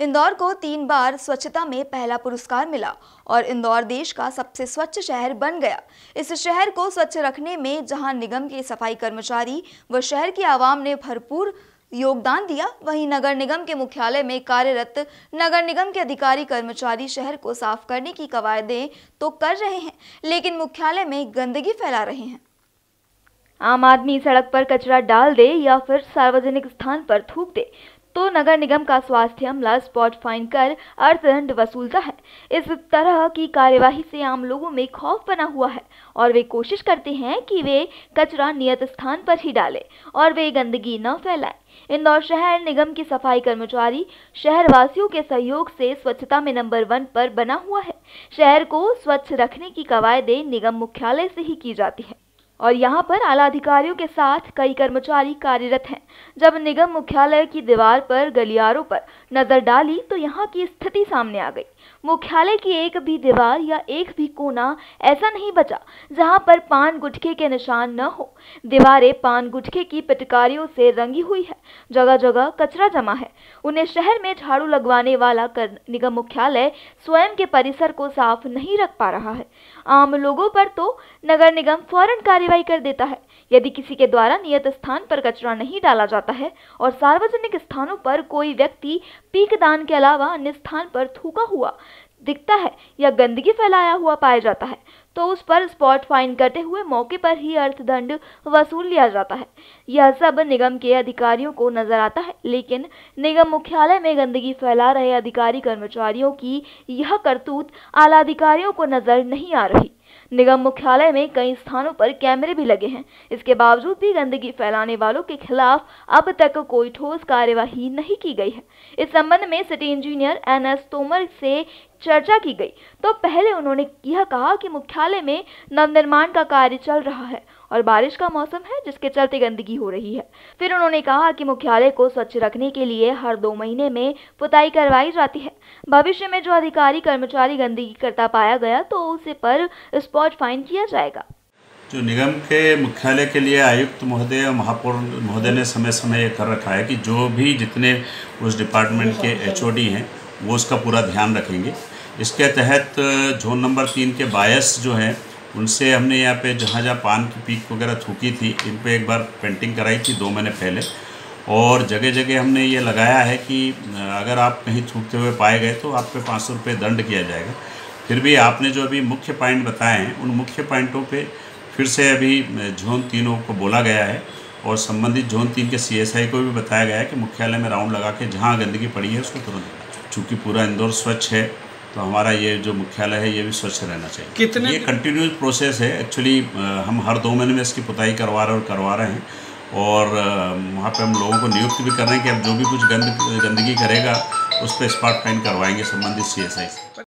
इंदौर को 3 बार स्वच्छता में पहला पुरस्कार मिला और इंदौर देश का सबसे स्वच्छ शहर बन गया। इस शहर को स्वच्छ रखने में जहां निगम के सफाई कर्मचारी व शहर की आवाम ने भरपूर योगदान दिया, वहीं नगर निगम के मुख्यालय में कार्यरत नगर निगम के अधिकारी कर्मचारी शहर को साफ करने की कवायदें तो कर रहे हैं, लेकिन मुख्यालय में गंदगी फैला रहे हैं। आम आदमी सड़क पर कचरा डाल दे या फिर सार्वजनिक स्थान पर थूक दे तो नगर निगम का स्वास्थ्य अमला स्पॉट फाइन कर अर्थदंड वसूलता है। इस तरह की कार्यवाही से आम लोगों में खौफ बना हुआ है और वे कोशिश करते हैं कि वे कचरा नियत स्थान पर ही डालें और वे गंदगी न फैलाएं। इंदौर शहर निगम की सफाई कर्मचारी शहरवासियों के सहयोग से स्वच्छता में नंबर 1 पर बना हुआ है। शहर को स्वच्छ रखने की कवायदें निगम मुख्यालय से ही की जाती है और यहाँ पर आला अधिकारियों के साथ कई कर्मचारी कार्यरत हैं। जब निगम मुख्यालय की दीवार पर गलियारों पर नजर डाली तो यहाँ की स्थिति सामने आ गई। मुख्यालय की एक भी दीवार या एक भी कोना ऐसा नहीं बचा जहाँ पर पान गुटखे के निशान न हो। दीवारें पान गुटखे की पिचकारियों से रंगी हुई है, जगह जगह कचरा जमा है। उन्हें शहर में झाड़ू लगवाने वाला निगम मुख्यालय स्वयं के परिसर को साफ नहीं रख पा रहा है। आम लोगों पर तो नगर निगम फौरन कार्रवाई कर देता है यदि किसी के द्वारा नियत स्थान पर कचरा नहीं डाला जाता है और सार्वजनिक स्थानों पर कोई व्यक्ति पीकदान के अलावा अन्य स्थान पर थूका हुआ दिखता है या गंदगी फैलाया हुआ पाया जाता है तो उस पर स्पॉट फाइन करते हुए मौके पर ही अर्थदंड वसूल लिया जाता है। यह सब निगम के अधिकारियों को नजर आता है, लेकिन निगम मुख्यालय में गंदगी फैला रहे अधिकारी कर्मचारियों की यह करतूत आला अधिकारियों को नजर नहीं आ रही। निगम मुख्यालय में कई स्थानों पर कैमरे भी लगे हैं, इसके बावजूद भी गंदगी फैलाने वालों के खिलाफ अब तक कोई ठोस कार्यवाही नहीं की गई है। इस संबंध में सिटी इंजीनियर NS तोमर से चर्चा की गई तो पहले उन्होंने यह कहा कि मुख्यालय में नवनिर्माण का कार्य चल रहा है और बारिश का मौसम है जिसके चलते गंदगी हो रही है। फिर उन्होंने कहा कि मुख्यालय को स्वच्छ रखने के लिए हर 2 महीने में पुताई करवाई जाती है। भविष्य में जो अधिकारी कर्मचारी गंदगी करता पाया गया तो उसे पर स्पॉट फाइन किया जाएगा। जो निगम के मुख्यालय के लिए आयुक्त महोदय और महापौर महोदय ने समय समय ये कर रखा है कि जो भी जितने उस डिपार्टमेंट के HOD हैं वो उसका पूरा ध्यान रखेंगे। इसके तहत जोन नंबर 3 के बायस जो हैं उनसे हमने यहाँ पे जहाँ पान की पीक वगैरह थूकी थी, इन पे एक बार पेंटिंग कराई थी 2 महीने पहले और जगह जगह हमने ये लगाया है कि अगर आप कहीं थूकते हुए पाए गए तो आप पे 500 रुपये दंड किया जाएगा। फिर भी आपने जो अभी मुख्य पॉइंट बताए हैं उन मुख्य पॉइंटों पे फिर से अभी जोन 3 को बोला गया है और संबंधित जोन 3 के CSI को भी बताया गया है कि मुख्यालय में राउंड लगा के जहाँ गंदगी पड़ी है उसको तुरंत, चूँकि पूरा इंदौर स्वच्छ है तो हमारा ये जो मुख्यालय है ये भी स्वच्छ रहना चाहिए। ये कंटिन्यूस प्रोसेस है एक्चुअली। हम हर 2 महीने में इसकी पुताई करवा रहे हैं और वहाँ पे हम लोगों को नियुक्त भी कर रहे हैं कि अब जो भी कुछ गंदगी करेगा उस पर स्पॉट फाइन करवाएंगे संबंधित CSI से।